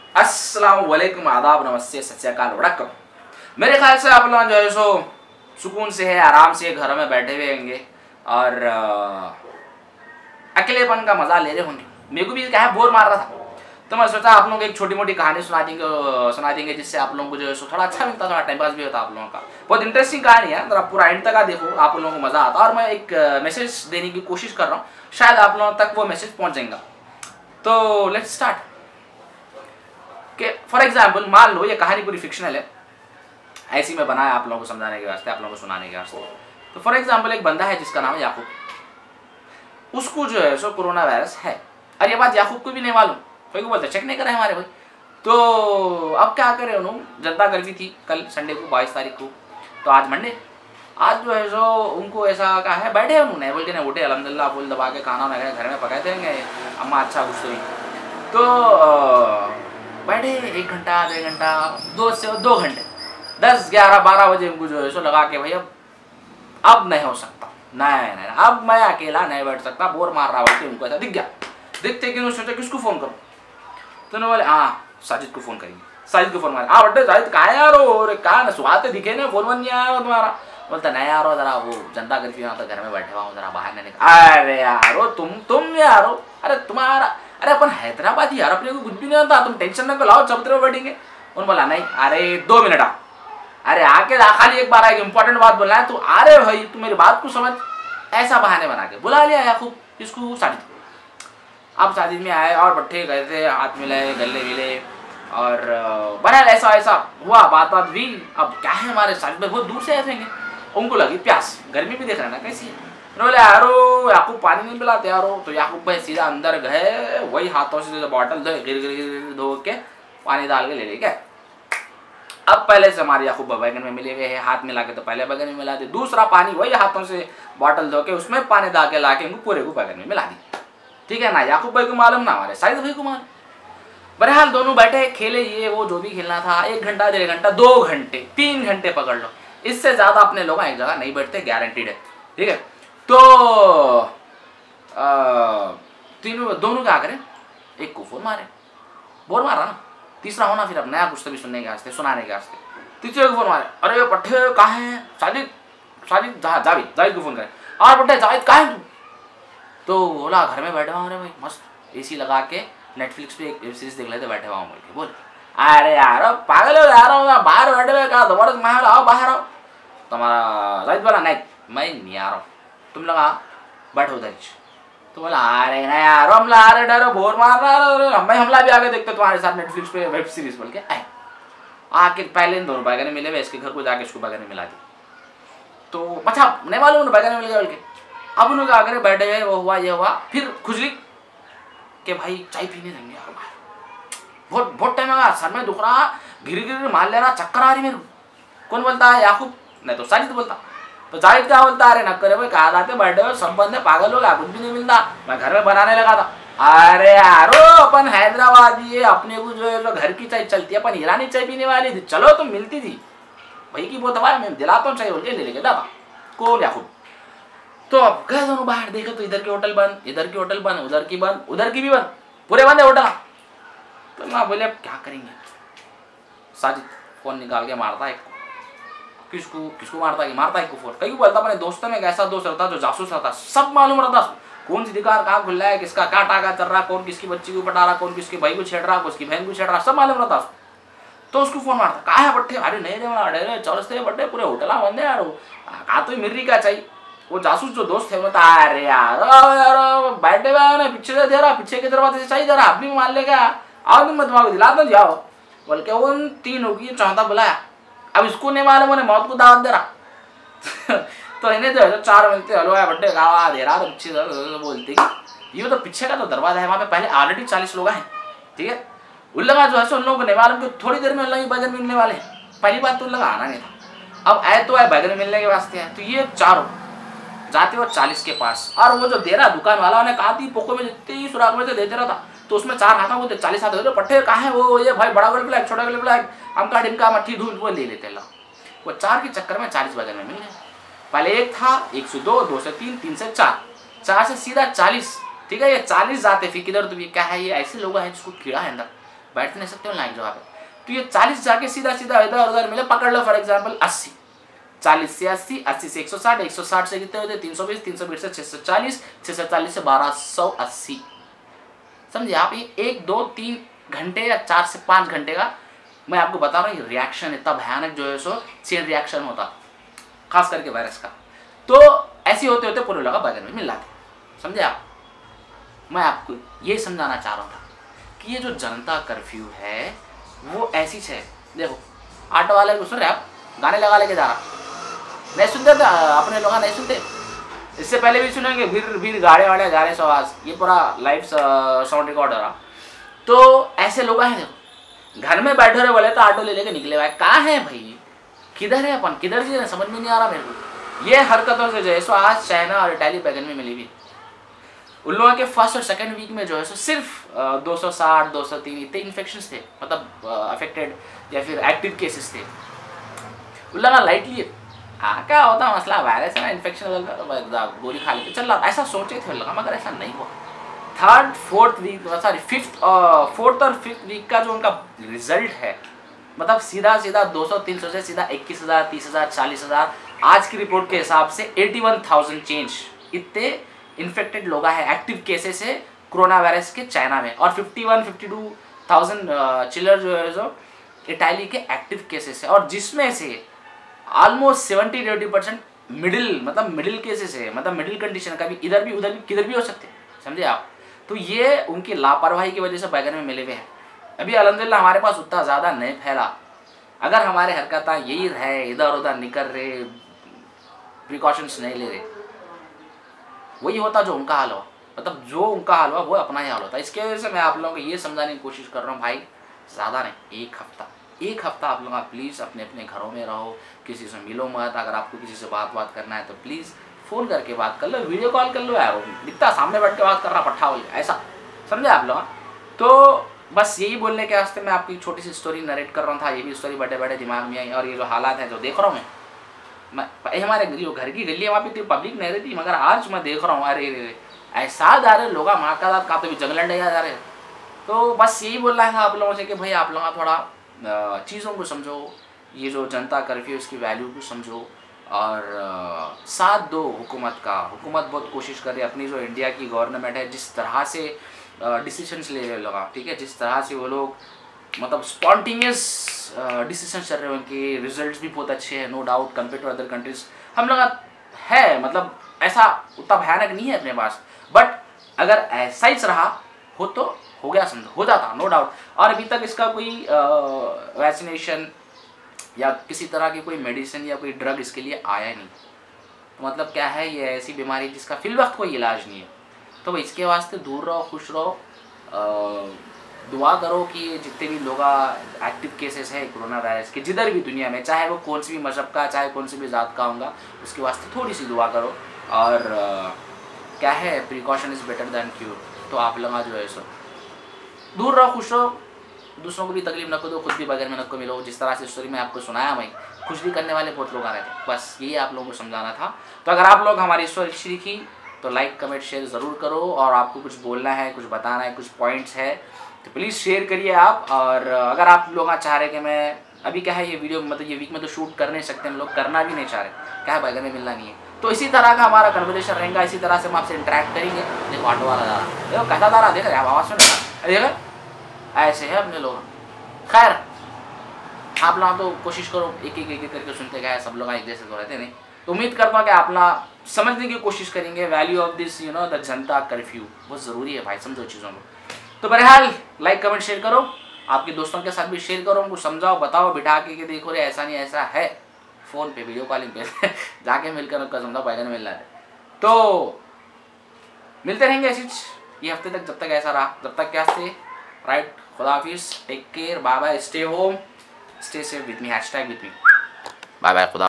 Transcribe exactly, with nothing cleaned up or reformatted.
अस्सलाम वालेकुम, आदाब, नमस्ते, सत श्री अकाल, वड़क्कम। मेरे ख्याल से आप लोग जो है सो सुकून से है, आराम से घर में बैठे हुए होंगे और अकेलेपन का मजा ले रहे होंगे। मेरे को भी क्या है, बोर मार रहा था तो मैं सोचा आप लोग एक छोटी मोटी कहानी सुना देंगे सुना देंगे जिससे आप लोगों को जो है सो थोड़ा अच्छा मिलता, थोड़ा टाइम पास भी होता आप लोगों का। बहुत इंटरेस्टिंग कहानी है, जरा पूरा एंड तक आ देखो, आप लोगों को मजा आता। और मैं एक मैसेज देने की कोशिश कर रहा हूँ, शायद आप लोगों तक वो मैसेज पहुंच जाएगा। तो लेट्स स्टार्ट। कि फॉर एग्जाम्पल मान लो ये कहानी पूरी फिक्शनल है, ऐसी मैं बनाया आप लोगों को समझाने के वास्ते, आप लोगों को सुनाने के वास्ते। तो फॉर एग्जाम्पल एक बंदा है जिसका नाम है याकूब, उसको जो है सो कोरोना वायरस है। और ये बात याकूब को भी नहीं मालूम, कोई को बोलते चेक नहीं करे हमारे भाई। तो अब क्या करें, उन्होंने जनता कर्फ्यू थी कल संडे को बाईस तारीख को, तो आज मंडे, आज जो है सो उनको ऐसा कहा है, बैठे उन्होंने बोल के नहीं उठे, अल्हम्दुलिल्लाह फुल दबा के खाना वाना घर में पकाए थे अम्मा, अच्छा कुछ तो ही। तो बैठे एक घंटा डेढ़ घंटा दो से दो घंटे दस ग्यारह बारह बजे उनको जो है सो लगा के भाई अब अब नहीं हो सकता, नहीं नहीं अब मैं अकेला नहीं बैठ सकता, बोर मार रहा बोलते उनको ऐसा दिख गया। दिखते कि सोचा किसको फ़ोन करूँ, तो उन्होंने बोले हाँ साजिद को फ़ोन करेंगे। साजिद को फ़ोन मारे, हाँ बड्डे साजिद कहाँ यार हो, और कहाँ ना सुहाते दिखे ना, फ़ोन वन नहीं आया तुम्हारा। बोलता नहीं यार हो, जरा वो जनता कर्फ्यू यहाँ तो घर में बैठे हुआ हूँ, जरा बाहर नहीं निकल। अरे यार हो तुम तुम यार हो, अरे तुम्हारा अरे अपन हैदराबाद यार, अपने को कुछ भी नहीं होता, तुम टेंशन न लाओ, चबूतरे में बैठेंगे। उन्होंने बोला नहीं, अरे दो मिनट आ, अरे आके खाली एक बार आएगी, इंपॉर्टेंट बात बोलना है। तो अरे भाई तू मेरी बात को समझ, ऐसा बहाने बना के बुला लिया याकूब इसको साजिद को। अब साजिद में आए और बट्ठे गए थे, हाथ मिलाए गले मिले और बना ऐसा ऐसा हुआ, बात बात हुई। अब क्या है, हमारे साजिद भाई बहुत दूर से आए थे, उनको लगी प्यास, गर्मी भी देख रहे ना कैसी है। बोले यारो याकूब पानी नहीं पिलाते यारो। तो याकूब भाई सीधा अंदर गए, वही हाथों से बॉटल धो गिर गिर गिर धो के पानी डाल के ले ले गए। अब पहले से हमारे याकूब बैगन में मिले हुए हैं, हाथ मिला के तो पहले बैगन में मिला दे, दूसरा पानी वही हाथों से बॉटल धो के उसमें पानी डाल के ला के उनको पूरे को बैगन में मिला दी। ठीक है ना, याकूब भाई को मालूम ना हमारे साजिद भाई को मालूम। बहरहाल दोनों बैठे खेले, ये वो जो भी खेलना था, एक घंटा डेढ़ घंटा दो घंटे तीन घंटे पकड़ लो, इससे ज्यादा अपने लोग एक जगह नहीं बैठते, गारंटीड है। ठीक है, तो तीनों दोनों क्या करें, एक को फोन मारे, बोर मारा ना, तीसरा होना फिर अब नया कुछ तो भी सुनने के वास्ते, सुनाने के वास्ते, तीसरे को फोन मारे, अरे पट्टे कहाँ हैं साजिद, साजिद जावेद जावेद को फोन करे, और पट्टे जावेद कहाँ है तू। तो बोला घर में बैठा हूँ रे भाई, मस्त एसी लगा के नेटफ्लिक्स पे एक वेब सीरीज देख लेते बैठे हुआ हूँ बोल के। बोल अरे यार पागल हो यार, बाहर बैठे हुए कहा जबरदस्त महल, आओ बाहर आओ। तुम्हारा जावेद बोला नहीं मैं नहीं आ रहा हूँ, तुम लोग बैठो उधर। तो बोला अरे ना यार हमला, अरे डरो बोर मार रहा, हमें हमला भी आगे देखते तुम्हारे साथ नेटफ्लिक्स पे वेब सीरीज बोल के आए। आके पहले इन दोनों बैगन मिले हुए, इसके घर को जाके इसको बैगन मिला दी। तो अच्छा नहीं मालूम उन्हें बैगन मिल गया बोल के। अब उन्होंने आगे बैठे हुए, वो हुआ ये हुआ, फिर खुजली कि भाई चाय पीने देंगे यार, बहुत बहुत टाइम लगा, सर में दुख रहा, गिर गिर मार ले रहा, चक्कर आ रही मेरे को। कौन बोलता है, याकूब नहीं तो साजिद बोलता। तो जाहिद क्या बोलता, अरे न करे भाई कहा जाते बैठे हो सब बंदे पागल हो गया, कुछ भी नहीं मिलता, मैं घर में बनाने लगा था। अरे यारो अपन हैदराबादी है, अपने को जो है तो घर की चाय चलती है, अपन ईरानी चाय पीने वाली थी, चलो तो मिलती थी भाई की बहुत दवा मैं दिलाता हूँ चाय बोल के ले लेके दादा को याकूब। तो अब गए दोनों बाहर, देखे तो इधर की होटल बंद, इधर की होटल बंद, उधर की बंद, उधर की भी बंद, पूरे बंद है होटल। तो ना बोले अब क्या करेंगे, साजिद फोन निकाल के मारता है, किसको किसको मारता है, मारता है को फोन, कहीं बोलता अपने दोस्तों में एक ऐसा दोस्त रहता जो जासूस रहता, सब मालूम रहता कौन सी दुकान कहाँ खुल रहा है, किसका क्या टाका चल रहा, कौन किसकी बच्ची को पटा रहा, कौन किसके भाई को छेड़ रहा, किसकी बहन को छेड़ रहा, सब मालूम रहता। तो उसको फोन मारता, कहा है बट्टे, अरे नहीं रे अरे चौरसते बट्टे पूरे होटल बंद है यार, कहा तो मिर्री क्या चाहिए। वो जासूस जो दोस्त है बता, अरे यार यार बैठे हुए ना पीछे से दे रहा, पीछे के दरवाजे से चाहिए जरा आप भी मान लेगा, आओ तुम तुम्हारा दिला दो जाओ बोल के। उन तीन होगी चौथा बुलाया, अब इसको नहीं मालूम उन्हें मौत को दावत दे रहा। तो इन्हें जो है चार मिलते हलो है बड्डे गावा दे रहा, तो पीछे बोलते कि ये तो पीछे का तो दरवाजा है, वहाँ पे पहले ऑलरेडी चालीस लोग हैं। ठीक है, उन लगा जो है सो उन लोगों को नहीं मालूम कि थोड़ी देर में उन लोग बैगन मिलने वाले हैं, पहली बात तो उन लगा आना नहीं था, अब आए तो आए बैगन मिलने के वास्ते हैं। तो ये चारों जाते हो चालीस के पास, और वो जो दे रहा दुकान वाला उन्हें कहा थी पोको में जितने ही सुराग में से दे दे रहा था, तो उसमें चार हाथा वो चालीस हाथ होते, पट्टे कहाँ है वो, ये भाई बड़ा गोल ब्लैक छोटा गोल ब्लैक हमका डिमका मट्ठी धूल वो ले लेते ला। वो चार के चक्कर में चालीस बैगन में मिल गए। पहले एक था, एक से दो, दो से तीन, तीन से चार, चार से सीधा चालीस। ठीक है, ये चालीस जाते फिर किधर, तो ये क्या है, ये ऐसे लोग हैं जिसको कीड़ा है अंदर, बैठ नहीं सकते हो ना एक जगह पे। तो ये चालीस जाके सीधा सीधा इधर उधर मिले, पकड़ लो फॉर एग्जाम्पल अस्सी, चालीस से अस्सी, अस्सी से एक सौ साठ, एक सौ साठ से कितने होते तीन सौ बीस, तीन सौ बीस से छः सौ चालीस, छः सौ चालीस से बारह सौ अस्सी। समझिए आप, ये एक दो तीन घंटे या चार से पाँच घंटे का मैं आपको बता रहा हूँ, ये रिएक्शन इतना भयानक जो है सो चेन रिएक्शन होता, खास करके वायरस का। तो ऐसे होते होते पूरे लोग बगल में मिल जाते। समझे आप, मैं आपको ये समझाना चाह रहा था कि ये जो जनता कर्फ्यू है वो ऐसी है। देखो ऑटो वाले को सुन रहे आप, गाने लगा लेके जा रहा, नहीं सुनते थे अपने लोग, नहीं सुनते, इससे पहले भी सुनेंगे, फिर फिर गाड़े वाड़े जा रहे सो आवाज, ये पूरा लाइव साउंड रिकॉर्ड हो रहा। तो ऐसे लोग हैं, देखो घर में बैठे रहे बोले तो ऑटो ले लेके निकले भाई, कहाँ है भाई, किधर है अपन, किधर जी, समझ में नहीं आ रहा मेरे को। ये हरकतों से जो है सो आज चाइना और इटाली बैगन में मिली हुई। उन लोगों के फर्स्ट और सेकंड वीक में जो है सो सिर्फ दो सौ साठ दो सौ तीन इतने इन्फेक्शंस थे, मतलब अफेक्टेड या फिर एक्टिव केसेस थे। उन लोग लाइटली हाँ क्या होता मसला, वायरस है ना, इन्फेक्शन गोली खा लेते चल रहा, ऐसा सोचे थे लोग, मगर ऐसा नहीं हुआ। Third fourth week sorry fifth fourth और फिफ्थ वीक का जो उनका रिजल्ट है, मतलब सीधा सीधा दो सौ तीन सौ से सीधा इक्कीस हज़ार तीस हज़ार चालीस हज़ार आज की रिपोर्ट के हिसाब से इक्यासी हज़ार चेंज इतने इन्फेक्टेड लोग हैं, एक्टिव केसेस है कोरोना वायरस के चाइना में, और इक्यावन बावन हज़ार चिल्लर जो है जो इटाली के एक्टिव केसेस है, और जिसमें से almost seventy eighty percent middle मतलब मिडिल केसेस है, मतलब मिडिल कंडीशन का भी, इधर भी उधर भी किधर भी हो सकते हैं। समझे आप, तो ये उनकी लापरवाही की वजह से बैगन में मिले हुए हैं। अभी अल्हम्दुलिल्लाह हमारे पास उतना ज़्यादा नहीं फैला, अगर हमारे हरकत यही रहे, इधर उधर निकल रहे, प्रिकॉशंस नहीं ले रहे, वही होता जो उनका हाल हो, मतलब जो उनका हाल हुआ वो अपना ही हाल होता। इसके वजह से मैं आप लोगों को ये समझाने की कोशिश कर रहा हूँ भाई, ज़्यादा नहीं, एक हफ्ता एक हफ्ता आप लोग प्लीज़ अपने अपने घरों में रहो, किसी से मिलो मत। अगर आपको किसी से बात बात करना है तो प्लीज़ फ़ोन करके बात कर लो, वीडियो कॉल कर लो यार, दिखता सामने बैठ के बात कर रहा पट्ठा बोल ऐसा, समझे आप लोग। तो बस यही बोलने के वास्ते मैं आपकी छोटी सी स्टोरी नरेट कर रहा था, ये भी स्टोरी बड़े बड़े दिमाग में आई, और ये जो हालात हैं जो देख रहा हूँ मैं, मैं हमारे जो घर की गली है वहाँ पे पब्लिक नहीं रहती, मगर आज मैं देख रहा हूँ अरे ऐसा जा रहे लोग माँ का दाद का तो भी जंगल नहीं जा रहे। तो बस यही बोलना है आप लोगों से कि भाई आप लोग थोड़ा चीज़ों को समझो, ये जो जनता कर्फ्यू इसकी वैल्यू को समझो, और साथ दो हुकूमत का। हुकूमत बहुत कोशिश करे, अपनी जो इंडिया की गवर्नमेंट है जिस तरह से डिसीजंस ले रहे लगा, ठीक है, जिस तरह से वो लोग मतलब स्पॉन्टेनियस डिसीजन चल रहे हैं, उनके रिजल्ट्स भी बहुत अच्छे हैं, no doubt compare to other countries. हम लोग है मतलब ऐसा उतना भयानक नहीं है अपने पास, बट अगर ऐसा ही रहा हो तो हो गया, समझो हो जाता, नो डाउट। और अभी तक इसका कोई वैक्सीनेशन या किसी तरह की कोई मेडिसिन या कोई ड्रग इसके लिए आया नहीं। तो मतलब क्या है, ये ऐसी बीमारी जिसका फिल वक्त कोई इलाज नहीं है। तो इसके वास्ते दूर रहो, खुश रहो, दुआ करो कि जितने भी लोग एक्टिव केसेस है कोरोना वायरस के जिधर भी दुनिया में, चाहे वो कौन सी भी मजहब का, चाहे कौन सी भी ज़ात का होगा, उसके वास्ते थोड़ी सी दुआ करो। और क्या है, precaution is better than cure. तो आप लोग जो है सो दूर रहो, खुश रहो, दूसरों को भी तकलीफ न करो, खुद भी बगैर मेहनत को मिलो। जिस तरह से स्टोरी में आपको सुनाया भाई, खुश भी करने वाले बहुत लोग आ रहे थे, बस यही आप लोगों को समझाना था। तो अगर आप लोग हमारी स्टोरी अच्छी लिखी तो लाइक कमेंट शेयर ज़रूर करो, और आपको कुछ बोलना है, कुछ बताना है, कुछ पॉइंट्स है तो प्लीज़ शेयर करिए आप। और अगर आप लोग चाह रहे कि मैं अभी क्या है ये वीडियो मतलब ये वीक में तो शूट कर नहीं सकते हम लोग, करना भी नहीं चाह रहे, क्या है बैगन में मिलना नहीं है, तो इसी तरह का हमारा कन्वर्सेशन रहेगा, इसी तरह से हम आपसे इंटरेक्ट करेंगे। देखो ऑटो वाला जा रहा, देखो कैसा जा रहा, देख रहे आप आवाज़ सुन रहे, देख ऐसे है अपने लोग। खैर आप लोग तो कोशिश करो एक एक एक करके सुनते गए, सब लोग एक जैसे तो रहते नहीं। तो उम्मीद करता हूँ कि आप लोग समझने की कोशिश करेंगे value of this you know the janata curfew, बहुत ज़रूरी है भाई, समझो चीज़ों को। तो बहरहाल लाइक कमेंट शेयर करो, आपके दोस्तों के साथ भी शेयर करो, उनको समझाओ, बताओ बिठा के कि देखो रे ऐसा नहीं ऐसा है, फ़ोन पे वीडियो कॉलिंग पे जाके मिलकर उनका समझाओ बैगन मिलना है। तो मिलते रहेंगे ऐसी ये हफ्ते तक, जब तक ऐसा रहा, जब तक क्या से राइट। खुदा हाफिज़, take care, bye bye, stay home, stay safe with me, hashtag with me, bye bye, खुदा।